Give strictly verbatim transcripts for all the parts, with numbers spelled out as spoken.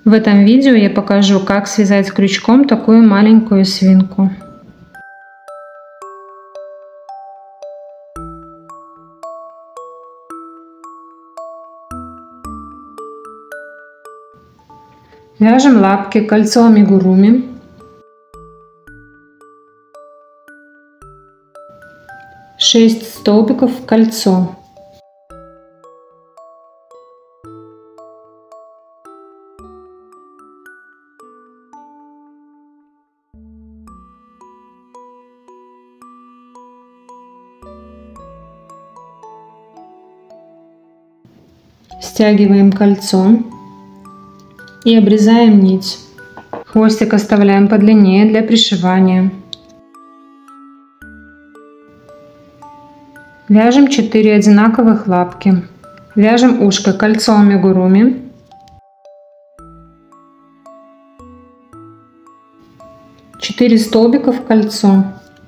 В этом видео я покажу, как связать крючком такую маленькую свинку. Вяжем лапки кольцо амигуруми. шесть столбиков в кольцо. Стягиваем кольцо и обрезаем нить. Хвостик оставляем подлиннее для пришивания. Вяжем четыре одинаковых лапки. Вяжем ушко кольцо амигуруми. четыре столбика в кольцо.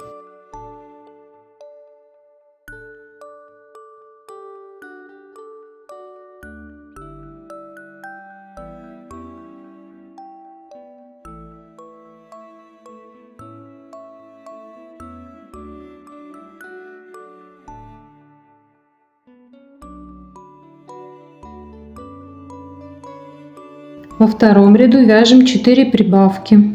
Во втором ряду вяжем четыре прибавки.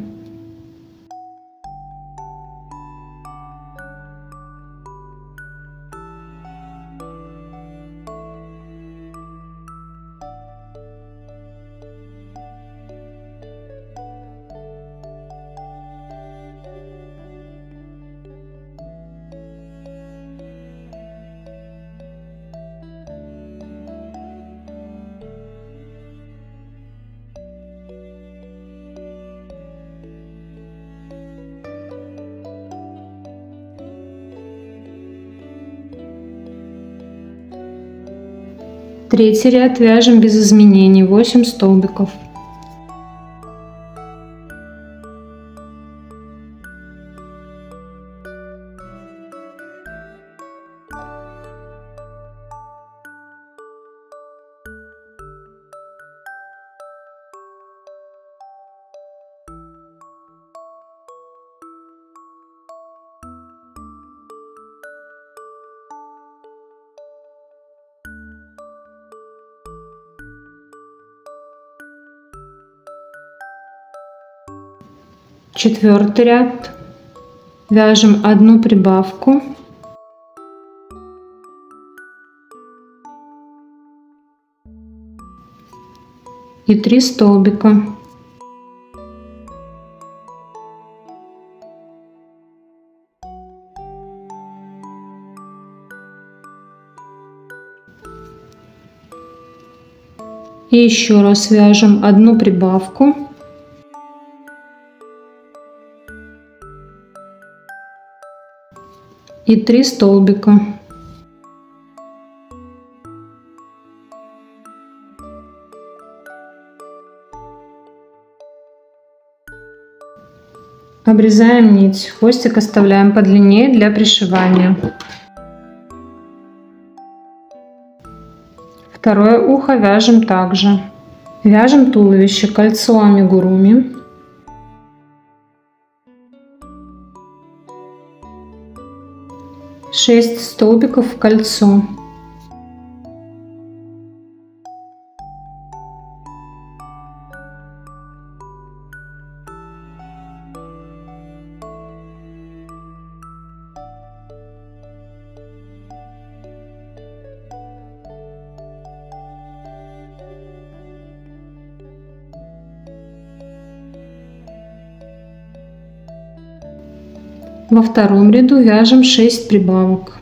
Третий ряд вяжем без изменений, восемь столбиков. Четвертый ряд вяжем одну прибавку и три столбика. И еще раз вяжем одну прибавку и три столбика. Обрезаем нить, хвостик оставляем подлиннее для пришивания. Второе ухо вяжем также. Вяжем туловище кольцо амигуруми. шесть столбиков в кольцо. Во втором ряду вяжем шесть прибавок.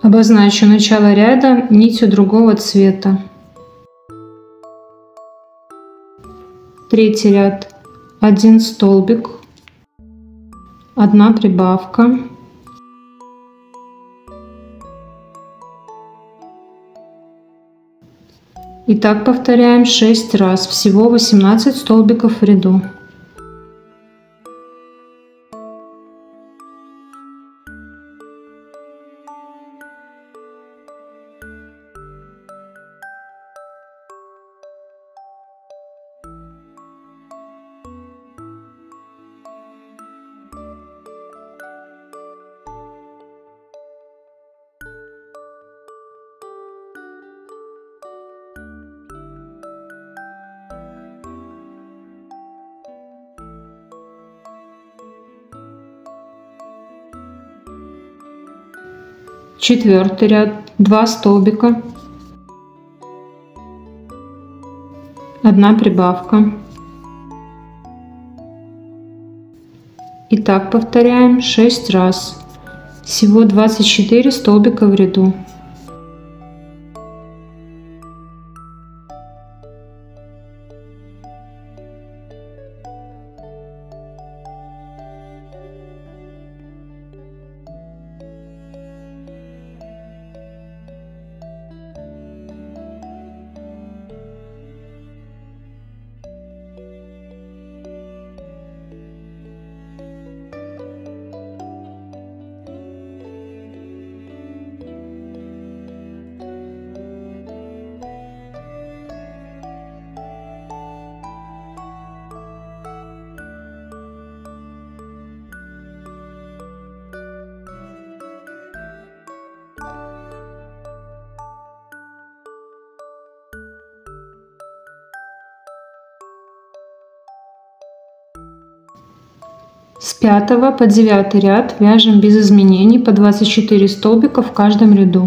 Обозначу начало ряда нитью другого цвета. Третий ряд. Один столбик, одна прибавка, и так повторяем шесть раз, всего восемнадцать столбиков в ряду. Четвертый ряд. Два столбика, одна прибавка. И так повторяем шесть раз. Всего двадцать четыре столбика в ряду. С пятого по девятый ряд вяжем без изменений по двадцать четыре столбика в каждом ряду.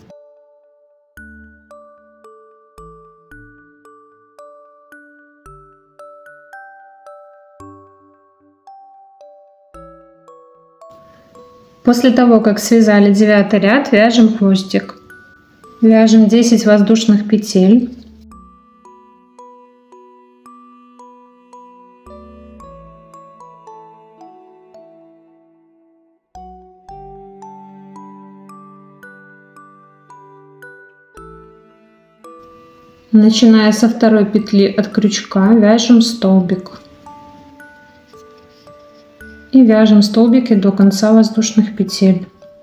После того, как связали девятый ряд, вяжем хвостик. Вяжем десять воздушных петель. Начиная со второй петли от крючка, вяжем столбик. И вяжем столбики до конца воздушных петель.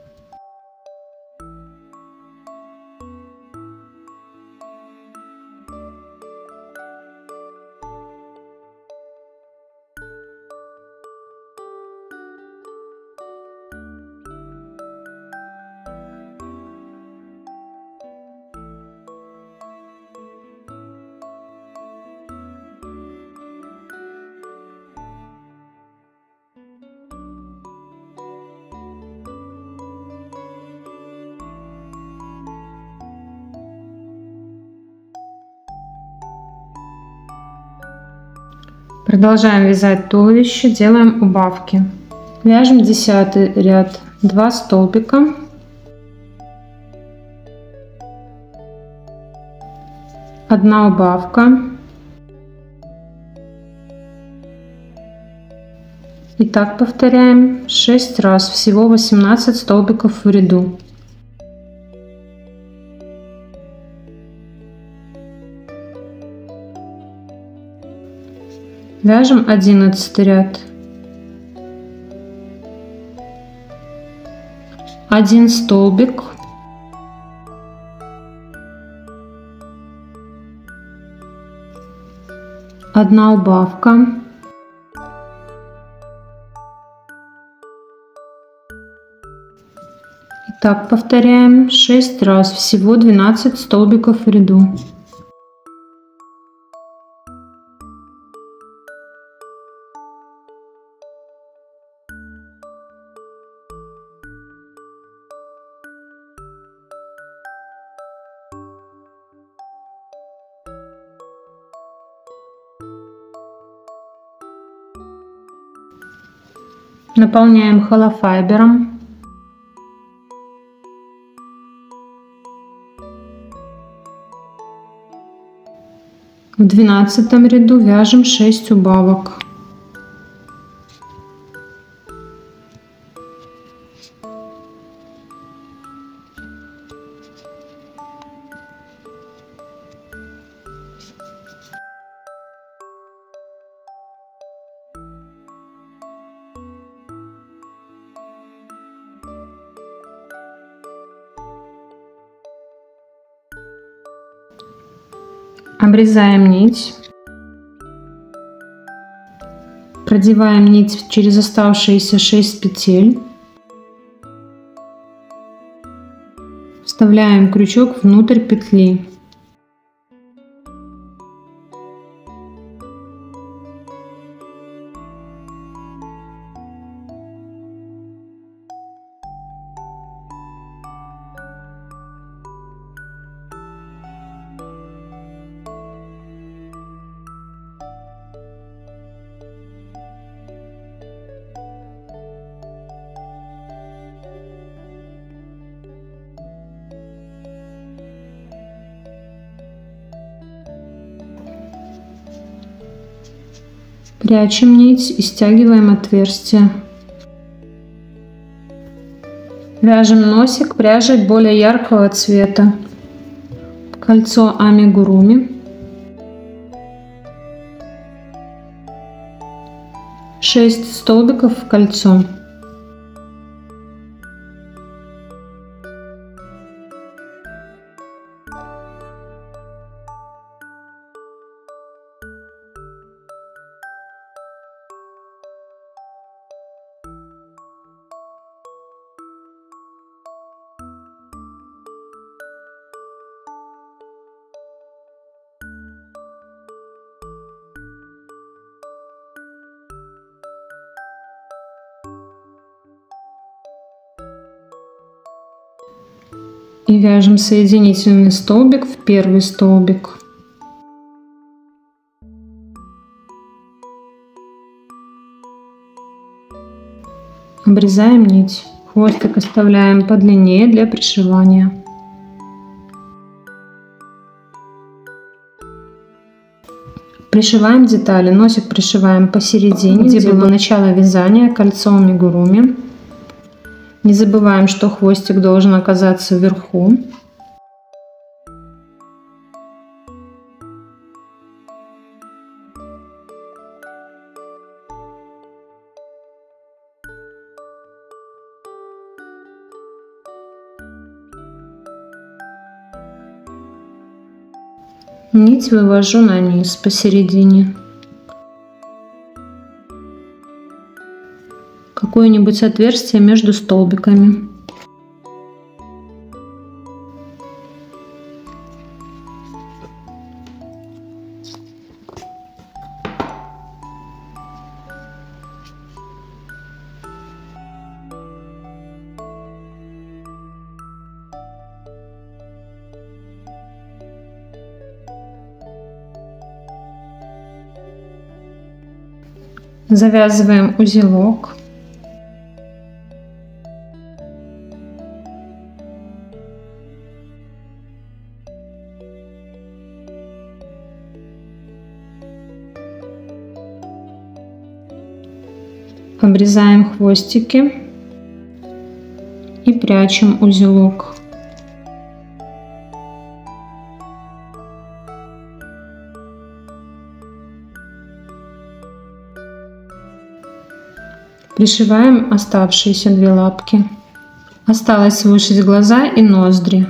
Продолжаем вязать туловище, делаем убавки. Вяжем десятый ряд, два столбика, одна убавка. И так повторяем шесть раз, всего восемнадцать столбиков в ряду. Вяжем одиннадцатый ряд. Один столбик. Одна убавка. И так повторяем шесть раз, всего двенадцать столбиков в ряду. Наполняем холофайбером. В двенадцатом ряду вяжем шесть убавок. Обрезаем нить, продеваем нить через оставшиеся шесть петель, вставляем крючок внутрь петли. Прячем нить и стягиваем отверстие. Вяжем носик пряжей более яркого цвета. Кольцо амигуруми. шесть столбиков в кольцо. И вяжем соединительный столбик в первый столбик. Обрезаем нить. Хвостик оставляем подлиннее для пришивания. Пришиваем детали. Носик пришиваем посередине, где было начало вязания, кольцо амигуруми. Не забываем, что хвостик должен оказаться вверху. Нить вывожу на низ посередине. Какое-нибудь отверстие между столбиками. Завязываем узелок. Обрезаем хвостики и прячем узелок. Пришиваем оставшиеся две лапки. Осталось вышить глаза и ноздри.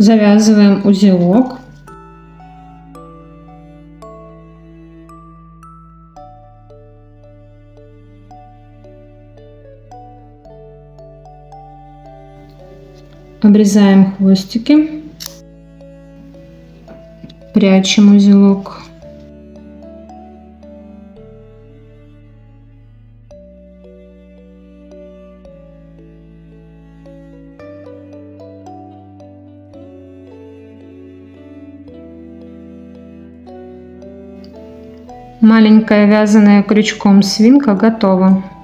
Завязываем узелок. Обрезаем хвостики, прячем узелок. Маленькая вязаная крючком свинка готова.